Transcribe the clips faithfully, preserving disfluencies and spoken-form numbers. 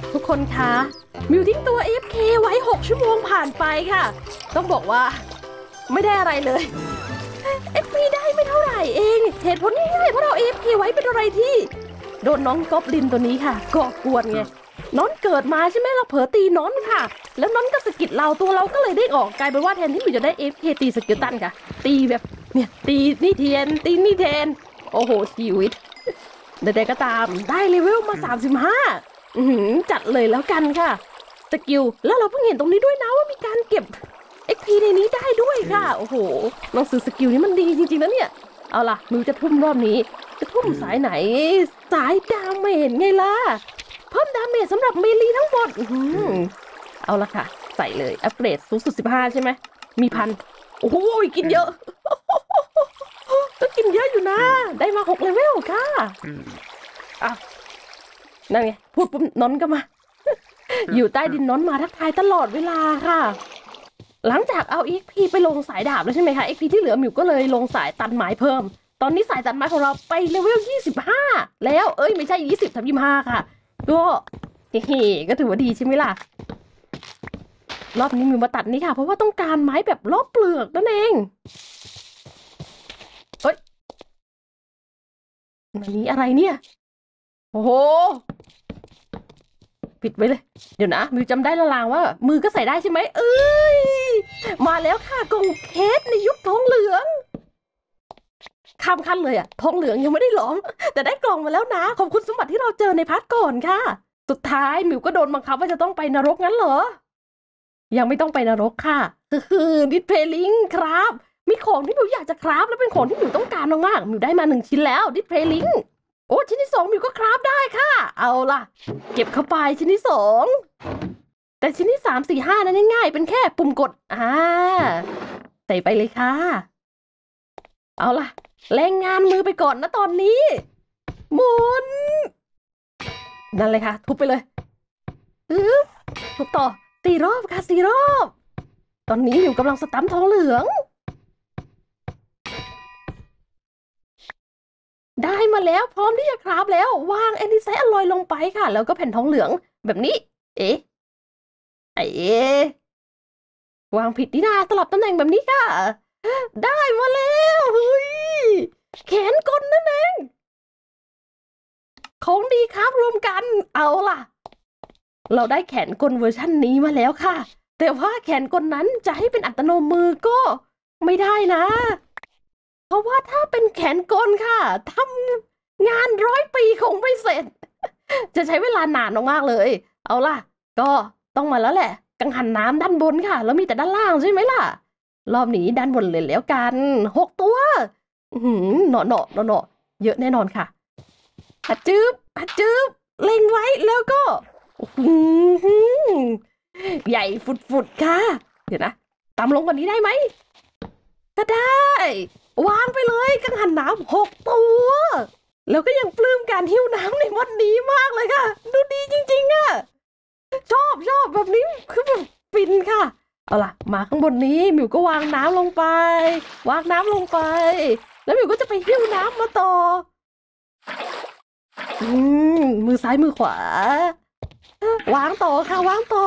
ทุกคนคะมิวทิ้งตัว เอ เอฟ เค ไว้หกชั่วโมงผ่านไปค่ะต้องบอกว่าไม่ได้อะไรเลย เอฟ พี ได้ไม่เท่าไหร่เองเหตุผลง่ายๆเพราะเรา เอ เอฟ เค ไว้เป็นอะไรที่โดนน้องก๊อบลินตัวนี้ค่ะก่อกวนไงน้อนเกิดมาใช่ไหมเราเผลอตีน้อนค่ะแล้วน้อนก็สะกิดเราตัวเราก็เลยได้ออกกลายเป็นว่าแทนที่มิวจะได้ เอ เอฟ เค ตีสกิลตันค่ะตีแบบเนี่ยตีนี่เทียนตีนี่แทนโอ้โหชีวิตใดๆก็ตามได้เลเวลมาสามสิบห้าอือจัดเลยแล้วกันค่ะสกิลแล้วเราเพิ่งเห็นตรงนี้ด้วยนะว่ามีการเก็บ เอ็ก พี ในนี้ได้ด้วยค่ะโอ้โหหนังสือสกิลนี้มันดีจริงๆนะเนี่ยเอาล่ะมิวจะทุ่มรอบนี้จะทุ่มสายไหนสายดาเมจไงล่ะเพิ่มดาเมจสำหรับเมลีทั้งหมดเอาละค่ะใส่เลยอัปเกรดสูงสุดสิบห้าใช่ไหมมีพันโอ้โหกินเยอะก็กินเยอะอยู่นะได้มาหกเลเวลค่ะอ่ะนั่นไงพูดปุ๊บนอนก็มาอยู่ใต้ดินนอนมาทักทายตลอดเวลาค่ะหลังจากเอา เอ็ก พี ไปลงสายดาบแล้วใช่ไหมคะ เอ็ก พี ที่เหลือมิวก็เลยลงสายตัดไม้เพิ่มตอนนี้สายตัดไม้ของเราไปเลเวลยี่สิบห้าแล้วเอ้ยไม่ใช่ยี่สิบทับยี่สิบห้าค่ะก็เฮ้ก็ถือว่าดีใช่ไหมล่ะรอบนี้มิวมาตัดนี่ค่ะเพราะว่าต้องการไม้แบบลบเปลือกนั่นเองเฮ้ยอันนี้อะไรเนี่ยโอ้โหปิดไว้เลยเดี๋ยวนะมิวจำได้ละลางว่ามือก็ใส่ได้ใช่ไหมเอ้ยมาแล้วค่ะกล่องเคสในยุคทองเหลืองข้ามขั้นเลยอะทองเหลืองยังไม่ได้หลอมแต่ได้กล่องมาแล้วนะขอบคุณสมบัติที่เราเจอในพาร์ทก่อนค่ะสุดท้ายมิวก็โดนบังคับว่าจะต้องไปนรกงั้นเหรอยังไม่ต้องไปนรกค่ะคือดิสเพลิงครับมีของที่มิวอยากจะคราฟและเป็นของที่มิวต้องการมากๆมิวได้มาหนึ่งชิ้นแล้วดิสเพลิงโอ้ชิ้นที่สองมิวก็คราฟได้ค่ะเอาล่ะเก็บเข้าไปชิ้นที่สองแต่ชิ้นที่สามสี่ห้านั้นง่ายๆเป็นแค่ปุ่มกดอ่าใส่ไปเลยค่ะเอาล่ะแรงงานมือไปก่อนนะตอนนี้หมุนนั่นเลยค่ะทุบไปเลยอือทุบต่อสี่รอบค่ะสี่รอบตอนนี้อยู่กำลังสตัมทองเหลืองได้มาแล้วพร้อมที่จะคราฟแล้ววางแอนติไซด์อลลอยลงไปค่ะแล้วก็แผ่นทองเหลืองแบบนี้เอ๊ะไอ้วางผิดนี่นาสลับตำแหน่งแบบนี้ค่ะได้มาแล้วเฮ้ยแขนกลนั่นเองของดีครับรวมกันเอาล่ะเราได้แขนกลเวอร์ชันนี้มาแล้วค่ะแต่ว่าแขนกลนั้นจะให้เป็นอัตโนมือก็ไม่ได้นะเพราะว่าถ้าเป็นแขนกลค่ะทำงานร้อยปีคงไม่เสร็จจะใช้เวลานานมากๆเลยเอาล่ะก็ต้องมาแล้วแหละกังหันน้ำด้านบนค่ะแล้วมีแต่ด้านล่างใช่ไหมล่ะรอบนี้ด้านบนเลยแล้วกันหกตัวหืมเนาะเนาะเนาะเนาะเยอะแน่นอนค่ะอัดจืบอัดจืบเล็งไว้แล้วก็ใหญ่ฟุดๆค่ะเดี๋ยวนะตามลงกว่านี้ได้ไหมก็ได้วางไปเลยกังหันน้ำหกตัวแล้วก็ยังปลื้มการหิ้วน้ำในวันนี้มากเลยค่ะดูดีจริงๆอะชอบชอบแบบนี้คือแบบฟินค่ะเอาล่ะมาข้างบนนี้มิวก็วางน้ำลงไปวางน้ำลงไปแล้วมิวก็จะไปหิ้วน้ำมาต่ออืมมือซ้ายมือขวาวางต่อค่ะวางต่อ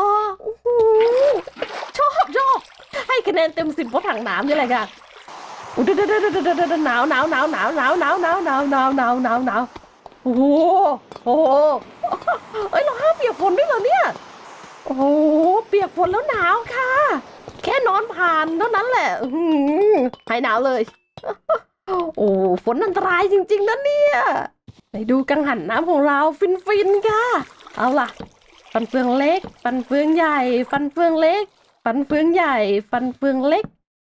ชอบชอบให้คะแนนเต็มสิบเพราะถังน้ำนี่แหละค่ะอุ้ยเดหนาวหนาวหนาวหนาวหนาวหนาวหนาวหนาวหนาวหนาวหนาวหนาวโอ้โหโอ้โหเอ้ยเราห้ามเปียกฝนด้วยเหรอเนี่ยโอ้โหเปียกฝนแล้วหนาวค่ะแค่นอนผ่านเท่านั้นแหละหายหนาวเลยโอ้ฝนอันตรายจริงๆนะเนี่ยไปดูกังหันน้ำของเราฟินๆค่ะเอาล่ะฟันเฟืองเล็กฟันเฟืองใหญ่ฟันเฟืองเล็กฟันเฟืองใหญ่ฟันเฟืองเล็ก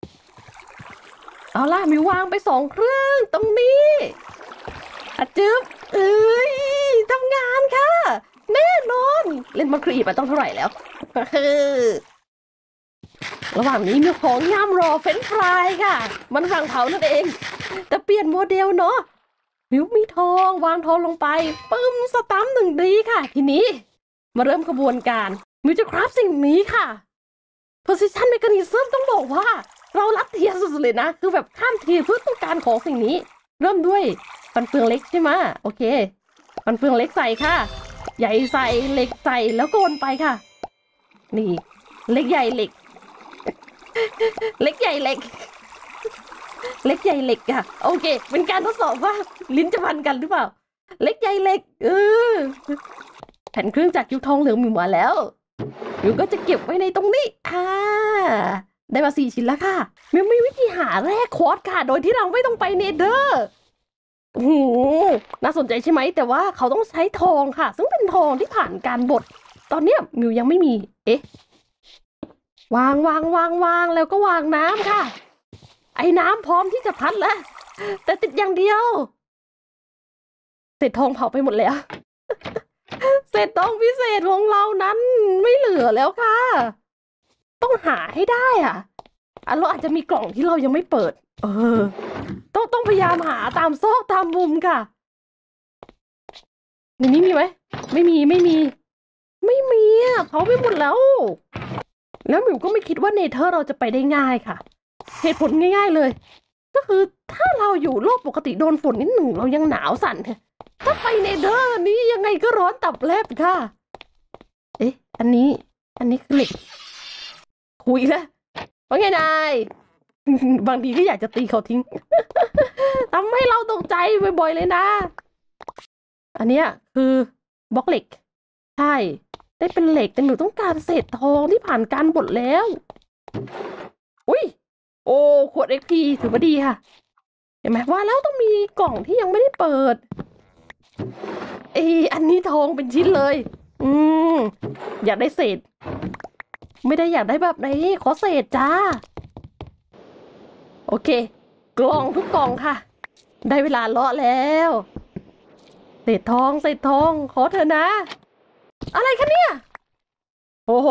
เอาล่ะมีวางไปสองเครื่องตรงนี้อะจึ๊บเอ้ยทำงานค่ะแน่นอนเล่นมาครีไปต้องเท่าไหร่แล้วคือระหว่างนี้มีของย่ำรอเฟรนช์ฟรายค่ะมันฝั่งเผานั่นเองแต่เปลี่ยนโมเดลเนาะมิวมีทองวางทองลงไปปึ้มสตัมหนึ่งดีค่ะทีนี้มาเริ่มขบวนการมิวจะคราฟสิ่งนี้ค่ะ position mechanism ต้องบอกว่าเรารับเทียร์สุดๆเลยนะคือแบบข้ามเทียร์เพื่อต้องการของสิ่งนี้เริ่มด้วยฟันเฟืองเล็กใช่ไหมโอเคฟันเฟืองเล็กใส่ค่ะใหญ่ใส่เหล็กใส่แล้วโกนไปค่ะนี่เล็กใหญ่เหล็กเล็กใหญ่เหล็กเล็กใหญ่เหล็กค่ะโอเคเป็นการทดสอบว่าลิ้นจะพันกันหรือเปล่าเล็กใหญ่เหล็กเออแผ่นเครื่องจักรยุคทองเหลืองมีมาแล้วมิวก็จะเก็บไว้ในตรงนี้อ่าได้มาสี่ชิ้นแล้วค่ะมิวมีวิธีหาแร่ควอตซ์ค่ะโดยที่เราไม่ต้องไปเนเธอร์โอ้โหน่าสนใจใช่ไหมแต่ว่าเขาต้องใช้ทองค่ะซึ่งเป็นทองที่ผ่านการบดตอนเนี้ยมิวยังไม่มีเอ๊ะวางวางวางวางแล้วก็วางน้ำค่ะไอ้น้ำพร้อมที่จะพัดแล้วแต่ติดอย่างเดียวเศษทองเผาไปหมดแล้วเศษทองพิเศษของเรานั้นไม่เหลือแล้วค่ะต้องหาให้ได้อ่ะอันเราอาจจะมีกล่องที่เรายังไม่เปิดเออต้องต้องพยายามหาตามซอกตามมุมค่ะในนี้มีไหมไม่มีไม่มีไม่มีอ่ะเผาไปหมดแล้วแล้วหมิวก็ไม่คิดว่าเนเธอร์เราจะไปได้ง่ายค่ะเหตุผลง่ายๆเลยก็คือถ้าเราอยู่โลกปกติโดนฝนนิดหนึ่งเรายังหนาวสั่นถ้าไปเนเธอร์นี้ยังไงก็ร้อนตับแลบค่ะเอ๊ะอันนี้อันนี้คือเหล็กคุยแล้วว่าไงนายบางทีก็อยากจะตีเขาทิ้งทำให้เราตกใจบ่อยๆเลยนะอันเนี้ยคือบล็อกเหล็กใช่ได้เป็นเหล็กแต่หนูต้องการเศษทองที่ผ่านการบดแล้วอุ้ยโอ้ขวด เอ็กซ์ พี ถือว่าดีค่ะเห็นไหมว่าแล้วต้องมีกล่องที่ยังไม่ได้เปิดเออันนี้ทองเป็นชิ้นเลยอืมอยากได้เศษไม่ได้อยากได้แบบไหนขอเศษจ้าโอเคกล่องทุกกล่องค่ะได้เวลาเลาะแล้วเศษทองเศษทองขอเถอะนะอะไรคะเนี่ยโอ้โห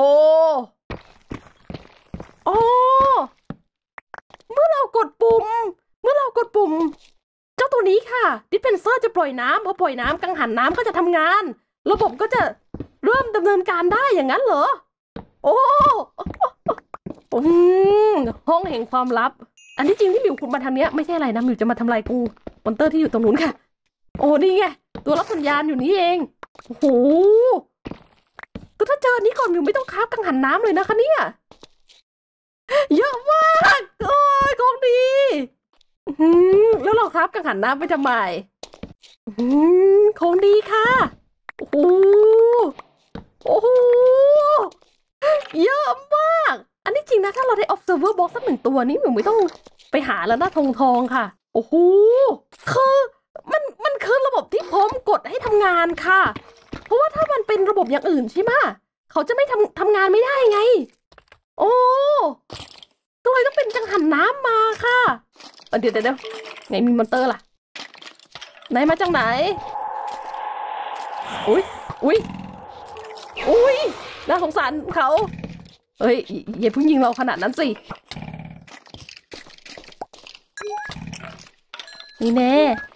โอ้เมื่อเรากดปุ่มเมื่อเรากดปุ่มเจ้าตัวนี้ค่ะดิสเพนเซอร์จะปล่อยน้ำพอปล่อยน้ำกังหันน้ำก็จะทำงานระบบก็จะเริ่มดำเนินการได้อย่างนั้นเหรอโอ้อืมห้องแห่งความลับอันที่จริงที่หมิวคุณมาทางเนี้ยไม่ใช่อะไรนะหมิวจะมาทำลายกูมอนเตอร์ที่อยู่ตรงนู้นค่ะโอ้นี่ไงตัวรับสัญญาณอยู่นี่เองโอ้โหก็ถ้าเจอนี้ก่อนหมิวไม่ต้องคาบกังหันน้ำเลยนะคะเนี่ยเยอะมากโอ้ยของดีอืมแล้วเราคาบกังหันน้ำไปทำไมอืมของดีค่ะโอ้โหโอ้โหเยอะมากอันนี้จริงนะถ้าเราได้ observer box สักหนึ่งตัวนี้หมิวไม่ต้องไปหาแล้วนะทองทองค่ะโอ้โหคือมันมันคือระบบที่พร้อมกดให้ทำงานค่ะเพราะว่าถ้ามันเป็นระบบอย่างอื่นใช่ไหมเขาจะไม่ทำทำงานไม่ได้ไงโอ้ก็เลยต้องเป็นกังหันน้ำมาค่ะเดี๋ยวเดี๋ยวเดี๋ยวไงมีมอนเตอร์ล่ะไหนมาจากไหนอุ้ยอุ้ยอุ้ยน่าสงสารเขาเฮ้ยอย่าเพิ่งยิงเราขนาดนั้นสินี่แน่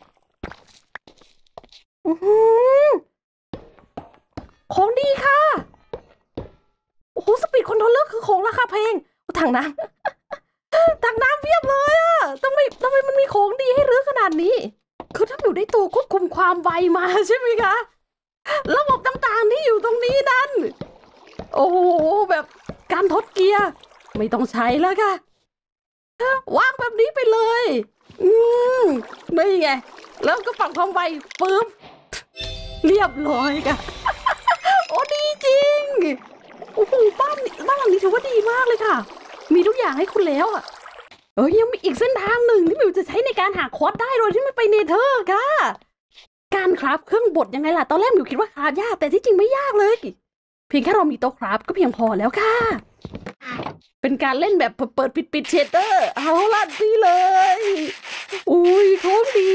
ของดีค่ะโอ้โหสปีดคอนโทรลเลอร์คือของราคาแพงถังน้ำถังน้ำเพียบเลยอะทำไมทำไมมันมีของดีให้รื้อขนาดนี้คือถ้าหนูได้ตัวควบคุมความไวมาใช่ไหมคะระบบต่างๆที่อยู่ตรงนี้นั่นโอ้โหแบบการทดเกียร์ไม่ต้องใช้แล้วค่ะวางแบบนี้ไปเลยอืมไม่ไงแล้วก็ปรับความไวปึ๊บเรียบร้อยค่ะโอ้ดีจริงโอ้โหบ้านบ้านหลังนี้ถือว่าดีมากเลยค่ะมีทุกอย่างให้คุณแล้วอ่ะเอ้ยยังมีอีกเส้นทางหนึ่งที่มิวจะใช้ในการหาควอตได้โดยที่ไม่ไปเนเธอร์ค่ะการคราฟเครื่องบดยังไงล่ะตอนแรกมิวคิดว่าคราฟยากแต่ที่จริงไม่ยากเลยเพียงแค่เรามีโต๊ะคราฟก็เพียงพอแล้วค่ะเป็นการเล่นแบบเปิดปิดปิดเชดเดอร์เอาล่ะดีเลยอุ้ยของดี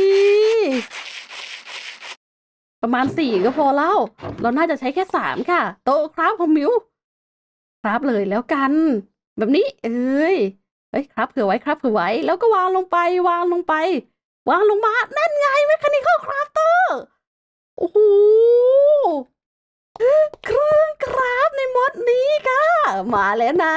ประมาณสี่ก็พอแล้วเราน่าจะใช้แค่สามค่ะโต๊ะคราฟของมิวคราฟเลยแล้วกันแบบนี้เอ้ยเฮ้ยครับเผื่อไว้ครับเผื่อไว้แล้วก็วางลงไปวางลงไปวางลงมานั่นไงแมคคานิคอลคราฟเตอร์โอ้โหเครื่องคราฟในมดนี้ค่ะมาแล้วนะ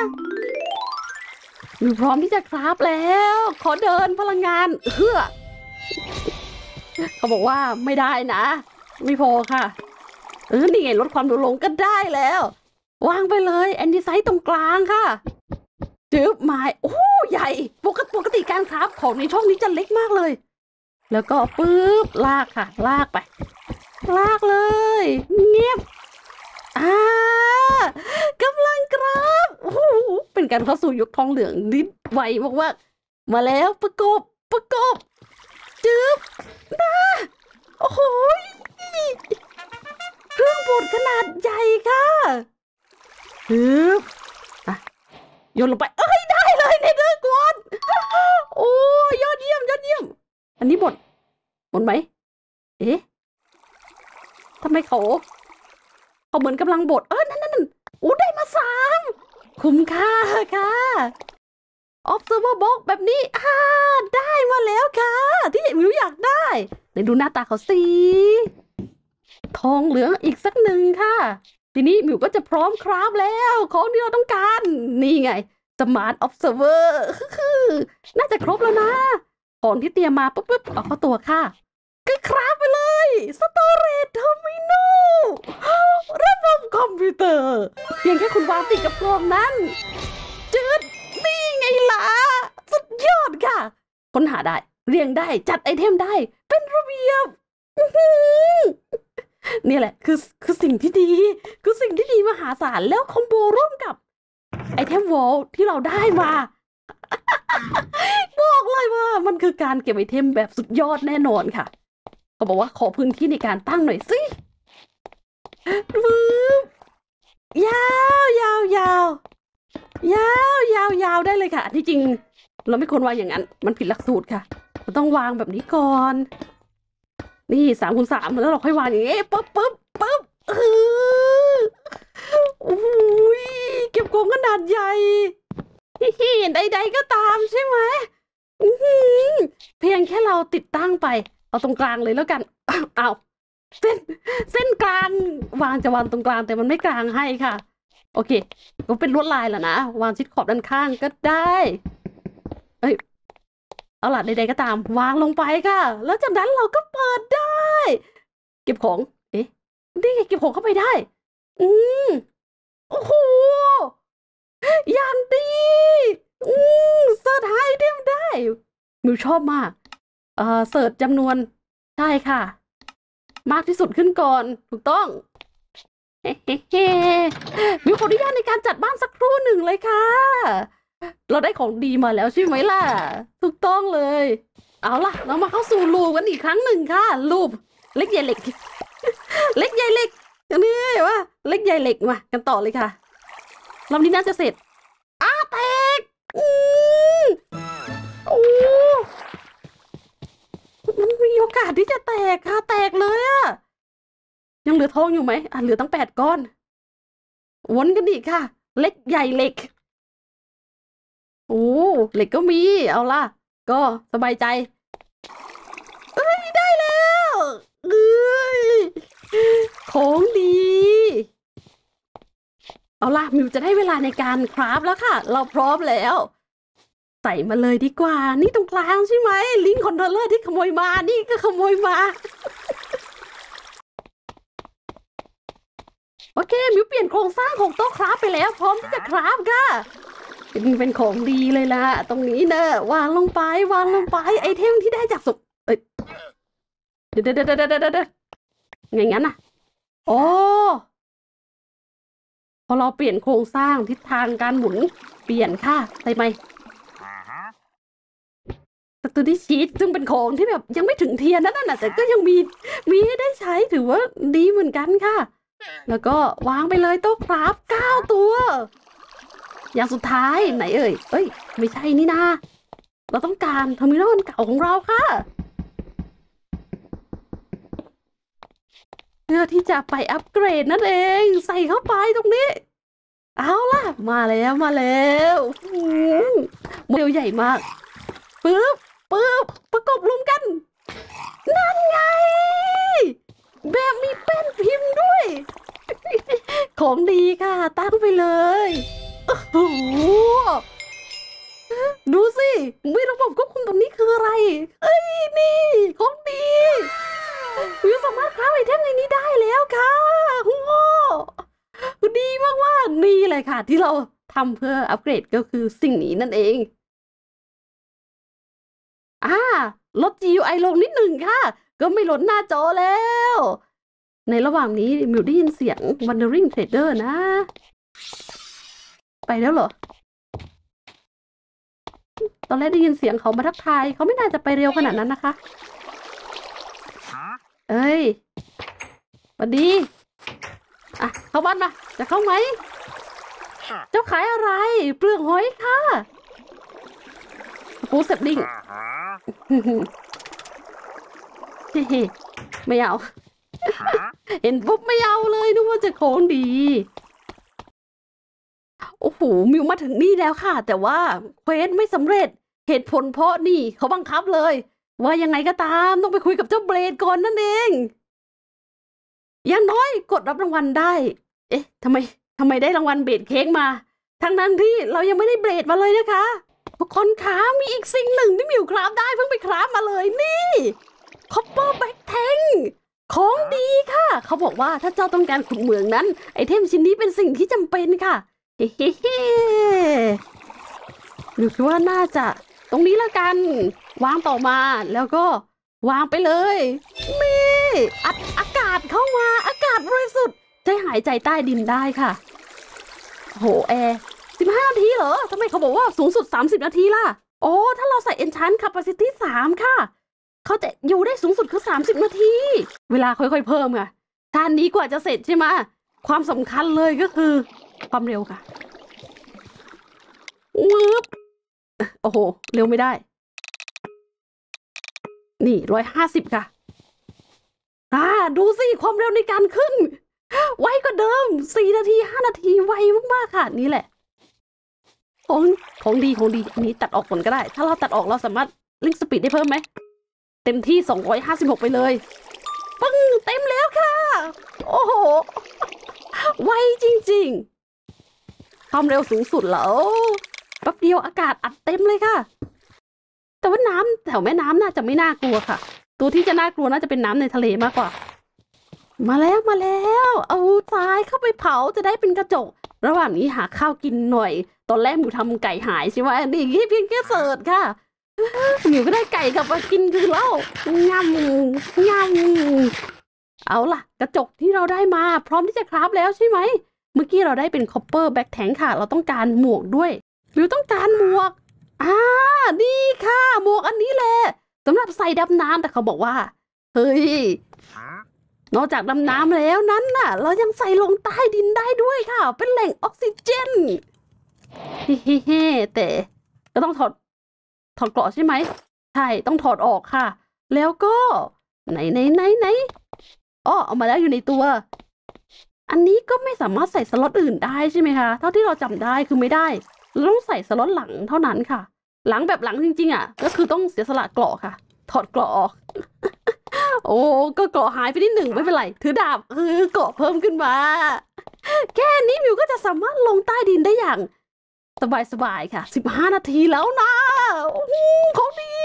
มีพร้อมที่จะคราฟแล้วขอเดินพลังงานเฮือเขาบอกว่าไม่ได้นะไม่พอค่ะเออนี่ไงลดความดุลงก็ได้แล้ววางไปเลยแอนดิไซต์ตรงกลางค่ะจืบไม้โอ้ใหญ่ปกติปกติการคราฟของในช่องนี้จะเล็กมากเลยแล้วก็ปึ๊บลากค่ะลากไปลากเลยเงียบอ่ากำลังกราฟโอ้โหเป็นการเข้าสู่ยุคทองเหลืองนิดไวมากๆมาแล้วประกบประกบจืบนะโอ้โหเครื่องบดขนาดใหญ่ค่ะฮึบอ่ะโยนลงไปเอ้ยได้เลยเนเธอร์กวนโอ้ยอดเยี่ยมยอดเยี่ยมอันนี้บดบดไหมเอ๊ะทำไมเขาเขาเหมือนกำลังบดเออนั่นนั่นโอ้ได้มาสามคุ้มค่าค่ะ observer box แบบนี้อ่าได้มาแล้วค่ะที่มิวอยากได้ไหนดูหน้าตาเขาสิทองเหลืองอีกสักหนึ่งค่ะทีนี้มิวก็จะพร้อมคราฟแล้วของที่เราต้องการนี่ไง smart observer น่าจะครบแล้วนะของที่เตรียมมาปุ๊บปุ๊บเอาเข้าตัวค่ะก็คราฟไปเลย storage terminal ระบบคอมพิวเตอร์เพียงแค่คุณวางติดกับกล่องนั้นจืดนี่ไงล่ะสุดยอดค่ะค้นหาได้เรียงได้จัดไอเทมได้เป็นระเบียบนี่แหละคือคือสิ่งที่ดีคือสิ่งที่ดีมหาศาลแล้วคอมโบร่วมกับไอเทมวอลที่เราได้มาบอกเลยว่ามันคือการเก็บไอเทมแบบสุดยอดแน่นอนค่ะเขาบอกว่าขอพื้นที่ในการตั้งหน่อยสิวืบยาวยาวยาวยาวยาวยาวได้เลยค่ะที่จริงเราไม่ควรวางอย่างนั้นมันผิดหลักสูตรค่ะเราต้องวางแบบนี้ก่อนนี่สามคูณสามแล้วเราค่อยวางอย่างนี้ปึ๊บปึ๊บปึ๊บเอออุ้ยเก็บกองขนาดใหญ่ฮิใดๆก็ตามใช่ไหมเพียงแค่เราติดตั้งไปเอาตรงกลางเลยแล้วกันเอาเส้นเส้นกลางวางจะวางตรงกลางแต่มันไม่กลางให้ค่ะโอเคก็เป็นลวดลายแหละนะวางชิดขอบด้านข้างก็ได้เอ้ยเอาล่ะใดๆก็ตามวางลงไปค่ะแล้วจากนั้นเราก็เปิดได้เก็บของเอ๊ะนี่ไงเก็บของเข้าไปได้อืมโอ้โหอย่างดีอืมเสิร์ชไฮเทมได้มิวชอบมากเอ่อเสิร์ชจำนวนใช่ค่ะมากที่สุดขึ้นก่อนถูกต้องเฮ้เฮ้มิวขออนุญาตในการจัดบ้านสักครู่หนึ่งเลยค่ะเราได้ของดีมาแล้วใช่ไหมล่ะถูกต้องเลยเอาล่ะเรามาเข้าสู่ลูปกันอีกครั้งหนึ่งค่ะลูปเล็กใหญ่เล็กเล็กใหญ่เล็กอันนี้ว่าเล็กใหญ่เล็กมากันต่อเลยค่ะรอบนี้น่าจะเสร็จอ้าแตกอืมโอ้มันมีโอกาสที่จะแตกค่ะแตกเลยอะยังเหลือทองอยู่ไหมอ่ะเหลือตั้งแปดก้อนวนกันอีกค่ะเล็กใหญ่เล็กโอ้เหล็กก็มีเอาล่ะก็สบายใจเอ้ยได้แล้วเอ้ยของดีเอาล่ะมิวจะได้เวลาในการคราฟแล้วค่ะเราพร้อมแล้วใส่มาเลยดีกว่านี่ตรงกลางใช่ไหมลิงก์คอนโทรลเลอร์ที่ขโมยมานี่ก็ขโมยมาโอเคมิวเปลี่ยนโครงสร้างของโต๊ะคราฟไปแล้วพร้อมที่จะคราฟค่ะเป็นเป็นของดีเลยล่ะตรงนี้เนอะวางลงไปวางลงไปไอเทมที่ได้จากศพเอ้ยเดี๋ยวเดี๋ยวเดี๋ยวเดี๋ยวเดี๋ยวอย่างงั้นน่ะโอ้พอเราเปลี่ยนโครงสร้างทิศทางการหมุนเปลี่ยนค่ะใช่ไหมสตูดิชีตซึ่งเป็นของที่แบบยังไม่ถึงเทียนนั่นน่ะแต่ก็ยังมีมีให้ได้ใช้ถือว่าดีเหมือนกันค่ะแล้วก็วางไปเลยโต๊ะคราฟเก้าตัวอย่างสุดท้ายไหนเอ่ยเอ้ยไม่ใช่นี่นะเราต้องการเทอร์มินอลเก่าของเราค่ะเพื่อที่จะไปอัปเกรดนั่นเองใส่เข้าไปตรงนี้เอาล่ะมาแล้วมาแล้วโมเดลใหญ่มากปึ๊บปึ๊บประกบรวมกันนั่นไงแบบมีแป้นพิมพ์ด้วยของดีค่ะตั้งไปเลยโอ้โหดูสิมีระบบควบคุมตรงนี้คืออะไรเอ้ยนี่ของดีมิวสามารถคราฟไอเทมในนี้ได้แล้วค่ะโอ้ดีมากว่านี่เลยค่ะที่เราทำเพื่ออัปเกรดก็คือสิ่งนี้นั่นเองอ่าลด จี ยู ไอ ลงนิดหนึ่งค่ะก็ไม่ลดหน้าจอแล้วในระหว่างนี้มิวได้ยินเสียง Wandering Trader นะไปแล้วเหรอตอนแรกได้ยินเสียงเขามาทักทายเขาไม่น่าจะไปเร็วขนาดนั้นนะคะเอ้ยสวัสดีอ่ะเข้าบ้านมาจะเข้าไหมเจ้าขายอะไรเปลือกหอยค่ะปูเซปดิ้งเฮ้ไม่เอาเห็นปุ๊บไม่เอาเลยนึกว่าจะโค้งดีโอ้โหมิวมาถึงนี่แล้วค่ะแต่ว่าเควสไม่สำเร็จเหตุผลเพราะนี่เขาบังคับเลยว่ายังไงก็ตามต้องไปคุยกับเจ้าเบรดก่อนนั่นเองอย่างน้อยกดรับรางวัลได้เอ๊ะทำไมทำไมได้รางวัลเบรดเค้กมาทั้งนั้นที่เรายังไม่ได้เบรดมาเลยนะคะทุกคนคะมีอีกสิ่งหนึ่งที่มิวคราฟได้เพิ่งไปคราฟมาเลยนี่คอปเปอร์แบ็คแทงของดีค่ะเขาบอกว่าถ้าเจ้าต้องการขุดเหมืองนั้นไอเทมชิ้นนี้เป็นสิ่งที่จำเป็นค่ะเฮ้เฮ้เฮ้หรือว่าน่าจะตรงนี้แล้วกันวางต่อมาแล้วก็วางไปเลยนี่อัดอากาศเข้ามาอากาศบริสุทธิ์ใช้หายใจใต้ดินได้ค่ะโหแอร์สิบห้านาทีเหรอทำไมเขาบอกว่าสูงสุดสามสิบนาทีล่ะโอ้ถ้าเราใส่ Enchant Capacity สามค่ะเขาจะอยู่ได้สูงสุดคือสามสิบนาทีเวลาค่อยๆเพิ่มค่ะท่านนี้กว่าจะเสร็จใช่ไหมความสำคัญเลยก็คือความเร็วค่ะวืบโอ้โหเร็วไม่ได้นี่ร้อยห้าสิบค่ะอ่าดูสิความเร็วในการขึ้นไวกว่าเดิมสี่นาทีห้านาทีไวมากๆค่ะนี่แหละของของดีของดีอันนี้ตัดออกก่อนก็ได้ถ้าเราตัดออกเราสามารถลิงก์สปีดได้เพิ่มไหมเต็มที่สองร้อยห้าสิบหกไปเลยปึ้งเต็มแล้วค่ะโอ้โหไวจริงๆความเร็วสูงสุดแล้วแป๊บเดียวอากาศอัดเต็มเลยค่ะแต่ว่าน้ำแถวแม่น้ำน่าจะไม่น่ากลัวค่ะตัวที่จะน่ากลัวน่าจะเป็นน้ำในทะเลมากกว่ามาแล้วมาแล้วเอาทรายเข้าไปเผาจะได้เป็นกระจกระหว่างนี้หาข้าวกินหน่อยตอนแรกหมิวทำไก่หายใช่ไหมนี่เพียงแค่เสิร์ชค่ะหมิวก็ได้ไก่กลับมากินคือเล่างำงำเอาล่ะกระจกที่เราได้มาพร้อมที่จะคราฟแล้วใช่ไหมเมื่อกี้เราได้เป็นคอปเปอร์แบ็คแทงค่ะเราต้องการหมวกด้วยหมิวต้องการหมวกอ่านี่ค่ะหมวกอันนี้แหละสำหรับใส่ดำน้ำแต่เขาบอกว่าเฮ้ยนอกจากดำน้ำแล้วนั้นน่ะเรายังใส่ลงใต้ดินได้ด้วยค่ะเป็นแหล่งออกซิเจนเฮ้เฮ้แต่ก็ต้องถอดถอดเกราะใช่ไหมใช่ต้องถอดออกค่ะแล้วก็ไหนไหนไหนไหนอ๋อเอามาแล้วอยู่ในตัวอันนี้ก็ไม่สามารถใส่สล็อตอื่นได้ใช่ไหมคะเท่าที่เราจำได้คือไม่ได้เราต้องใส่สล็อตหลังเท่านั้นค่ะหลังแบบหลังจริงๆอ่ะก็คือต้องเสียสละเกราะค่ะถอดเกราะออก โอ้ก็เกราะหายไปนิดหนึ่งไม่เป็นไรถือดาบคือเกราะเพิ่มขึ้นมาแค่นี้มิวก็จะสามารถลงใต้ดินได้อย่างสบายๆค่ะสิบห้านาทีแล้วนะโอ้โหเขาดี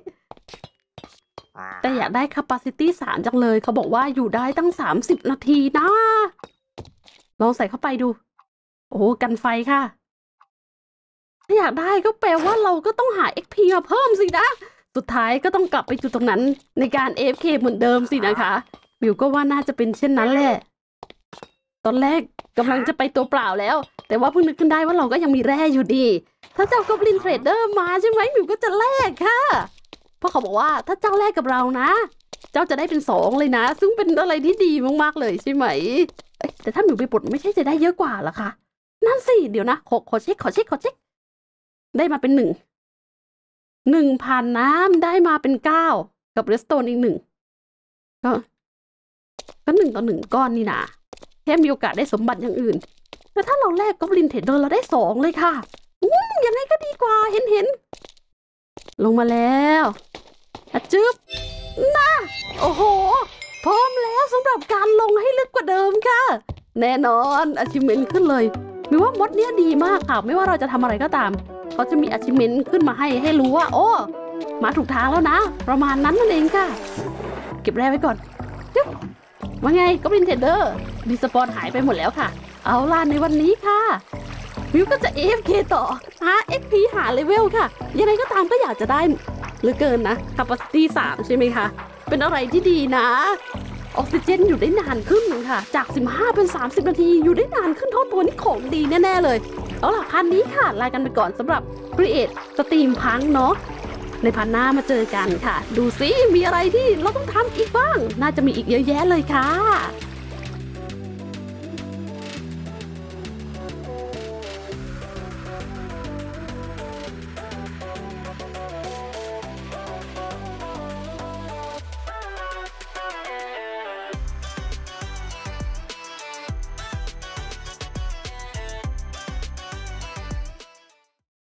แต่อยากได้ capacity สามจังเลยเขาบอกว่าอยู่ได้ตั้งสามสิบนาทีนะลองใส่เข้าไปดูโอ้กันไฟค่ะถ้าอยากได้ก็แปลว่าเราก็ต้องหา เอ็กซ์ พี มาเพิ่มสินะสุดท้ายก็ต้องกลับไปจุดตรงนั้นในการ เอ เอฟ เค เหมือนเดิมสินะคะมิวก็ว่าน่าจะเป็นเช่นนั้นแหละตอนแรกกำลังจะไปตัวเปล่าแล้วแต่ว่าเพิ่งนึกขึ้นได้ว่าเราก็ยังมีแร่อยู่ดีถ้าเจ้ากอบลินเทรดเดอร์มาใช่ไหมมิวก็จะแลกค่ะเพราะเขาบอกว่าถ้าเจ้าแลกกับเรานะเจ้าจะได้เป็นสองเลยนะซึ่งเป็นอะไรที่ดีมากๆเลยใช่ไหมแต่ถ้ามิวไปปลดไม่ใช่จะได้เยอะกว่าหรอคะนั่นสิเดี๋ยวนะขอขอเช็คขอเช็คขอเช็คได้มาเป็นหนึ่งหนึ่งพันน้ำได้มาเป็นเก้ากับเรสโตนอีกหนึ่งก็ก็หนึ่งต่อหนึ่งก้อนนี่นะแค่มีโอกาสได้สมบัติอย่างอื่นแต่ถ้าเราแลกกอบลินเทรดเดอร์เราได้สองเลยค่ะอืมยังไงก็ดีกว่าเห็นเห็นลงมาแล้วอะจึ๊บน่ะโอ้โหพร้อมแล้วสำหรับการลงให้ลึกกว่าเดิมค่ะแน่นอน achievement ขึ้นเลยมิวว่ามดเนี้ยดีมากค่ะไม่ว่าเราจะทำอะไรก็ตามเขาจะมี achievement ขึ้นมาให้ให้รู้ว่าโอ้มาถูกทางแล้วนะประมาณนั้นนั่นเองค่ะเก็บแร่ไว้ก่อนจุ๊บว่าไงก็เป็นเทรดเดอร์ดีสปอนหายไปหมดแล้วค่ะเอาล่ะในวันนี้ค่ะมิวก็จะ เอ เอฟ เค ต่อหา เอ็กซ์ พี หาเลเวลค่ะยังไงก็ตามก็อยากจะได้เหลือเกินนะ capacity สามใช่ไหมคะเป็นอะไรที่ดีนะออกซิเจนอยู่ได้นานขึ้นค่ะจากสิบห้าเป็นสามสิบนาทีอยู่ได้นานขึ้นเท่าตัวนี้ของดีแน่ๆเลยเอาล่ะพันนี้ค่ะลากันไปก่อนสำหรับ Create Steam Punk เนาะในพันหน้ามาเจอกันค่ะดูซิมีอะไรที่เราต้องทำอีกบ้างน่าจะมีอีกเยอะแยะเลยค่ะ